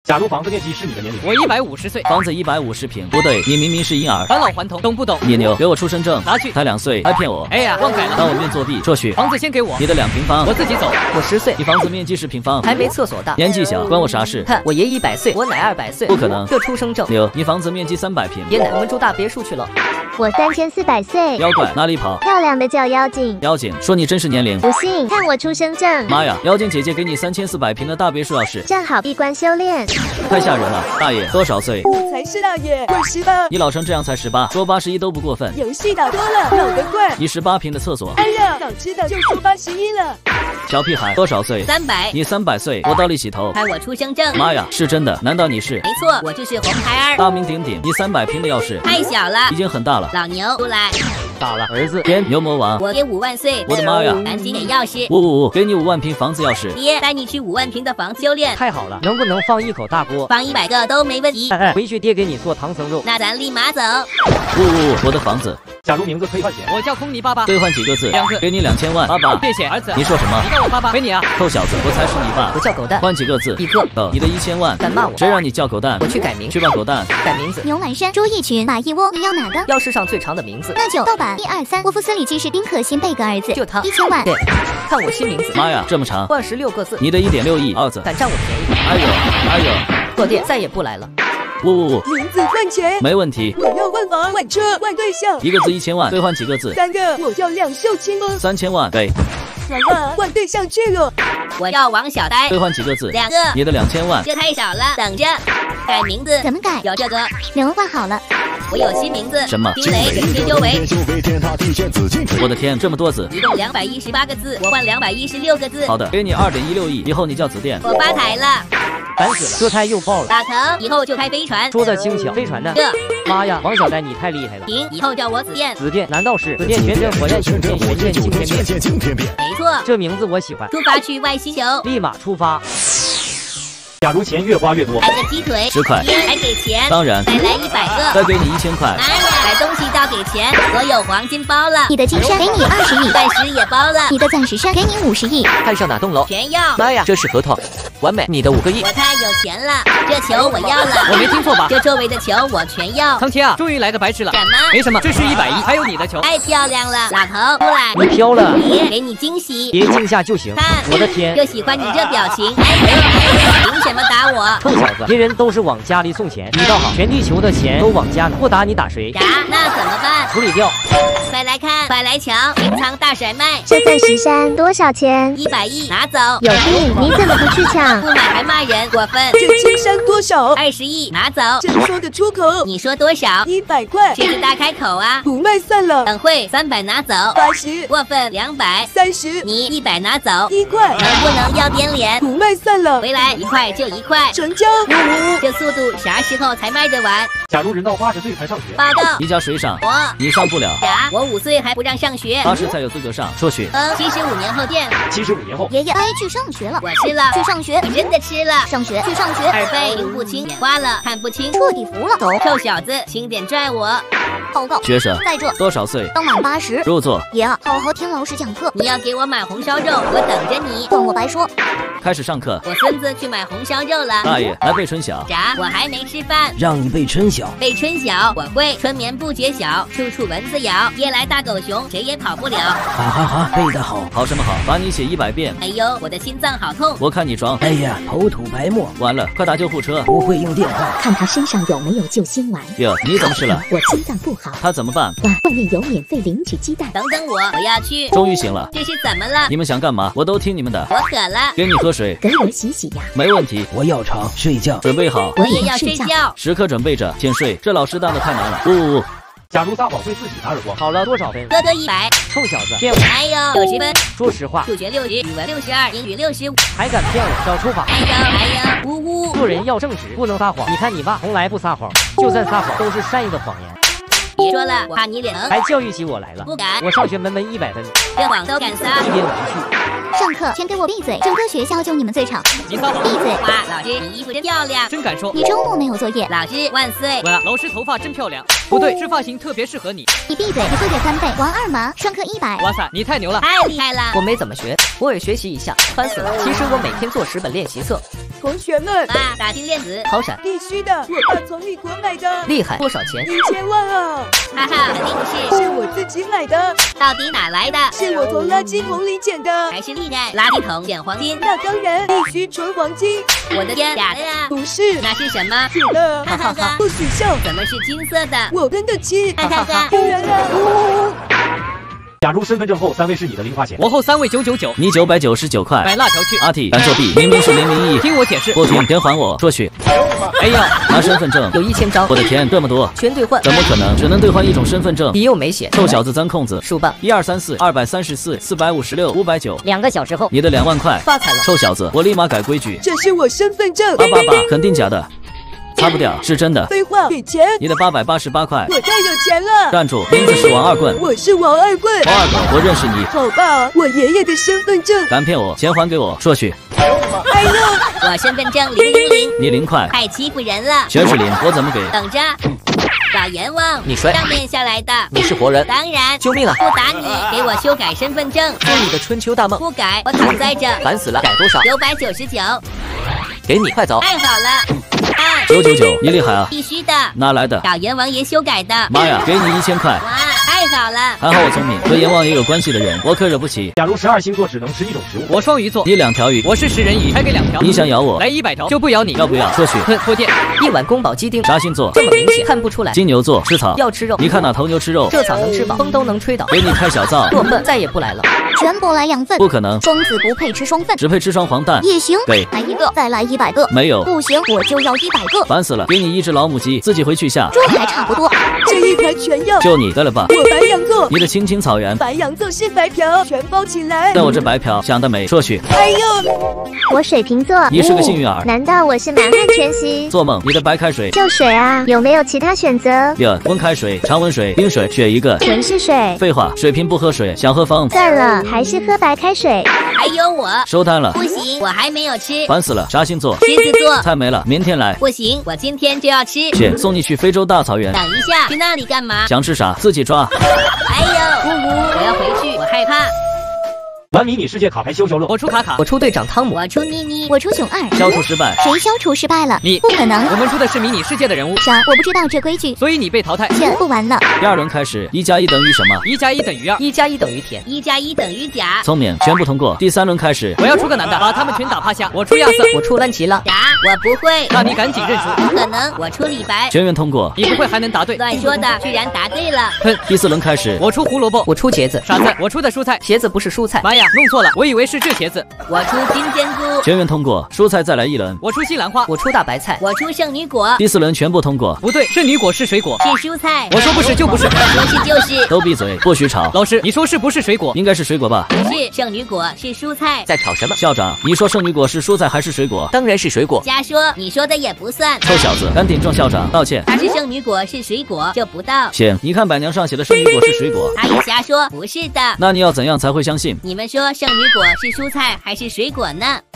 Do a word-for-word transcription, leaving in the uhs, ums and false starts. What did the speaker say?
假如房子面积是你的年龄， 我一百五十岁， 房子一百五十平，不对，你明明是婴儿。 返老还童，懂不懂？ 你牛，给我出生证， 拿去。 才两岁，还骗我？ 哎呀，忘改了。 当我面作弊，这去。 房子先给我， 你的两平方， 我自己走。 我十岁， 你房子面积是平方， 还没厕所大。 年纪小，关我啥事？ 看我爷一百岁，我奶二百岁， 不可能。 这出生证。 牛，你房子面积三百平， 爷奶，我们住大别墅去了。 我三千四百岁， 妖怪哪里跑？ 漂亮的叫妖精。 妖精说你真实年龄， 不信看我出生证。 妈呀，妖精姐姐给你三千四百平的大别墅钥匙， 正好闭关修炼。 太吓人了，大爷多少岁？ 我才是大爷，我十八。 你老成这样才十八，说八十一都不过分。 游戏打多了，老得快。 你十八平的厕所， 哎呀，早知道就说八十一了。 小屁孩多少岁？ 三百。 你三百岁，我倒立洗头。 看我出生证。 妈呀，是真的？难道你是？ 没错，我就是红孩儿。 大名鼎鼎，你三百平的钥匙太小了， 已经很大了。 老牛出来。 打了儿子， 天牛魔王， 我给五万岁。 我的妈呀！ 赶紧给钥匙。 五五五，给你五万平房子钥匙。 爹，带你去五万平的房子修炼。 太好了，能不能放一口大锅？ 放一百个都没问题。 哎哎，回去爹给你做唐僧肉。 那咱立马走。 五五五，我的房子。 假如名字可以换钱， 我叫空泥巴巴。 兑换几个字？ 两个。 给你两千万。爸爸， 谢谢儿子。 你说什么？ 你叫我爸爸，给你啊。 臭小子，我才是你爸。 我叫狗蛋。 换几个字？ 一个。 哦，你的一千万。 敢骂我？ 谁让你叫狗蛋？ 我去改名。 去吧，狗蛋。 改名字。 牛满山，猪一群，马一窝。你要哪个？ 钥匙上最长的名字。 那就盗版。一二三，沃夫斯里基是丁可辛贝格儿子。 就他。 一千万。 对，看我新名字。 妈呀，这么长。 万十六个字。 你的一点六亿，二子。 敢占我便宜？ 哎呦，哎呦。 坐店再也不来了。 五五五， 名字换钱， 没问题。 我要换房、换车、换对象。 一个字一千万，兑换几个字？ 三个。我叫两袖清风。 三千万，给。 完了，换对象去了。 我要王小呆。 兑换几个字？ 两个。 你的两千万， 这太少了，等着。改名字怎么改？ 有这个。 人画好了。 我有新名字。 什么？ 惊雷天修为。 我的天，这么多字。 一共两百一十八个字，我换两百一十六个字。 好的，给你二点一六亿，以后你叫紫电。 我发财了。 烦死了，车胎又爆了。 打疼，以后就开飞船。 说的轻巧，飞船呢？ 这。 妈呀，王小呆你太厉害了。 停，以后叫我紫电。 紫电难道是紫电全真火焰晴天火焰惊天变？ 没错， 这名字我喜欢。 出发去外星球， 立马出发。 假如钱越花越多， 来个鸡腿， 十块， 还给钱， 当然， 再来一百个， 再给你一千块。 妈呀，买东西到给钱，我有黄金包了。 你的金山给你二十亿， 钻石也包了。 你的钻石山给你五十亿。 看上哪栋楼？ 全要。 妈呀，这是合同，完美。你的五个亿， 我太有钱了，这球我要了。 我没听错吧？ 这周围的球我全要。 苍切啊，终于来个白痴了。 什么？ 没什么，这是一百亿，还有你的球。 太漂亮了，老头出来。 你飘了。 爷给你惊喜， 别惊吓就行。 看， 我的天， 就喜欢你这表情。哎呦哎呦，凭什么打我？ 臭小子，别人都是往家里送钱，你倒好，全地球的钱都往家拿，不打你打谁？ 啥？那怎么办？ 处理掉。 快来看，快来抢，平仓大甩卖。 这钻石山多少钱？ 一百亿，拿走。 有病！你怎么不去抢？ 不买还骂人，过分。 这金山多少？ 二十亿，拿走。 这说得出口？ 你说多少？ 一百块。 这是大开口啊！ 不卖算了。 等会，三百拿走。 八十。 过分，两百。 三十。 你一百拿走。 一块。 能不能要点脸？ 不卖算了。 回来一块就一块。 成交。 这速度啥时候才卖得完？ 假如人到八十岁才上学， 报告。 你家谁上？ 我。 你上不了。 啥？我五岁还不让上学。 八十才有资格上，出去。 嗯，七十五年后见。 七十五年后。 爷爷该去上学了。 我吃了。 去上学。 你真的吃了。 上学。去上学。 耳背听不清，眼花了看不清， 彻底服了。走。 臭小子，轻点拽我。 报告。 学生。 在这。 多少岁？ 刚满八十。 入座。 爷啊，好好听老师讲课。 你要给我买红烧肉，我等着你。 换我白说。 开始上课。 我孙子去买红烧肉了。 大爷，来背春晓。 啥？我还没吃饭。 让你背春晓。 背春晓，我会。春眠不觉晓，处处蚊子咬。夜来大狗熊，谁也跑不了。 哈哈哈，背得好。 好什么好？把你写一百遍。 哎呦，我的心脏好痛。 我看你装。 哎呀，口吐白沫。 完了，快打救护车。 不会用电话。 看他身上有没有救心丸。 哟，你怎么吃了？ 我心脏不好。 他怎么办？ 哇，外面有免费领取鸡蛋。 等等我，我要去。 终于醒了。 这是怎么了？ 你们想干嘛？我都听你们的。 我渴了。 给你喝水。 给我洗洗呀。 没问题。 我要床睡觉。 准备好。 我也要睡觉。 时刻准备着，先睡。这老师当的太难了。呜呜呜。 假如撒谎对自己打耳光， 考了多少分？ 哥哥一百。 臭小子，骗我！ 哎呦，九十分。 说实话， 数学六十，语文六十二，英语六十五， 还敢骗我？小抽法！ 哎呦哎呦，呜呜！ 做人要正直，不能撒谎。你看你爸从来不撒谎，就算撒谎都是善意的谎言。 别说了，我怕你脸疼。 还教育起我来了。 不敢。 我上学门门一百分， 这谎都敢撒， 一点无趣。 上课全给我闭嘴！整个学校就你们最吵。 你撒谎！ 闭嘴！ 哇，老师你衣服真漂亮， 真敢说。 你周末没有作业。 老师万岁！ 完了，老师头发真漂亮。不对，这发型特别适合你。 你闭嘴！你会点三倍。王二麻，上课一百。 哇塞，你太牛了！ 太厉害了！ 我没怎么学，偶尔学习一下，烦死了。其实我每天做十本练习册。 同学们， 哇，打金链子， 好闪， 必须的，我爸从美国买的， 厉害，多少钱？ 一千万啊！ 哈哈，肯定不是， 是我自己买的， 到底哪来的？ 是我从垃圾桶里捡的， 还是厉害，垃圾桶捡黄金？ 那当然，必须纯黄金。 我的天，假的呀！ 不是， 那是什么？ 假的， 哈哈哈， 不许笑， 怎么是金色的？ 我跟得起， 哈哈哈， 当然了。 假如身份证后三位是你的零花钱， 我后三位九九九， 你九百九十九块。 买辣条去。 阿 T 敢作弊，明明是零零一。 听我解释。 不听，别还我，说去。 哎呀， 拿身份证， 有一千张， 我的天，这么多， 全兑换， 怎么可能？只能兑换一种身份证。 你又没写， 臭小子钻空子， 数吧， 一二三四，二百三十四，四百五十六，五百九。 两个小时后， 你的两万块发财了。 臭小子，我立马改规矩。 这是我身份证。 八八八，肯定假的。擦不掉，是真的。 废话，给钱。 你的八百八十八块， 我太有钱了。 站住，名字是王二棍。 我是王二棍。 王二棍，我认识你。 好吧，我爷爷的身份证。 敢骗我，钱还给我，说去。 哎呦， 我身份证零零零， 你零块， 太欺负人了。 全是零，我怎么给？ 等着，老阎王， 你摔上面下来的， 你是活人， 当然。 救命啊！ 不打你，给我修改身份证。 做你的春秋大梦， 不改，我躺在这。 烦死了，改多少？ 九百九十九， 给你，快走。 太好了。啊， 九九九，你厉害啊！ 必须的， 哪来的？ 找阎王爷修改的。 妈呀，给你一千块。 哇，太好了！ 还好我聪明，和阎王爷有关系的人，我可惹不起。 假如十二星座只能吃一种食物， 我双鱼座， 你两条鱼， 我是食人鱼，才给两条。 你想咬我？ 来一百条，就不咬你。 要不要？说去。 哼，拖电。 一碗宫保鸡丁， 啥星座？ 这么明显，看不出来。 金牛座，吃草。 要吃肉， 你看那头牛吃肉， 这草能吃饱，风都能吹倒。 给你开小灶。 过分，再也不来了。 全部来两份， 不可能。 双子不配吃双份， 只配吃双黄蛋。 也行。 给， 来一个，再来一百个。 没有， 不行，我就要一百个。 烦死了，给你一只老母鸡，自己回去下。 这还差不多。 这一排全要。 就你的了吧？ 我白羊座。 你的青青草原。 白羊座是白嫖，全包起来。 但我这白嫖想得美，说去。 哎呦， 我水瓶座， 你是个幸运儿。 难道我是满汉全席？ 做梦，你的白开水就水啊，有没有其他选择？ 有温开水、常温水、冰水，选一个。 全是水。 废话，水瓶不喝水，想喝风。 算了，还是喝白开水。 还有我， 收摊了。 不行，我还没有吃。 烦死了，啥星座？ 狮子座。 菜没了，明天来。 不行，我今天就要吃。 姐，送你去非洲大草原。 等一下，去那里干嘛？ 想吃啥自己抓。 哎呦，呜呜，我要回去，我害怕。 玩迷你世界卡牌消消乐， 我出卡卡， 我出队长汤姆， 我出妮妮， 我出熊二。 消除失败。 谁消除失败了？ 你不可能。 我们出的是迷你世界的人物。 啥？我不知道这规矩， 所以你被淘汰。 切，不玩了。 第二轮开始，一加一等于什么？ 一加一等于二， 一加一等于甜， 一加一等于甲。 聪明，全部通过。第三轮开始， 我要出个男的，把他们全打趴下。我出亚瑟， 我出兰奇拉。 甲，我不会。 那你赶紧认输。 不可能，我出李白。 全员通过。 你不会还能答对？ 乱说的，居然答对了。 哼， 第四轮开始， 我出胡萝卜， 我出茄子。 傻子，我出的蔬菜， 茄子不是蔬菜。 妈呀，弄错了，我以为是这茄子。 我出金针菇。 全员通过。蔬菜再来一轮。 我出西兰花， 我出大白菜。 我出圣女果。 第四轮全部通过。 不对，圣女果是水果， 是蔬菜。 我说不是就不是， 我说是就是。 都闭嘴，不许吵。 老师，你说是不是水果？ 应该是水果吧？ 不是，圣女果是蔬菜。 在吵什么？ 校长，你说圣女果是蔬菜还是水果？ 当然是水果。 瞎说，你说的也不算。 臭小子，赶顶撞校长道歉。 他是圣女果是水果，就不到。 行，你看板娘上写的圣女果是水果。 他也瞎说，不是的。 那你要怎样才会相信？ 你们说圣女果是蔬菜还是水果呢？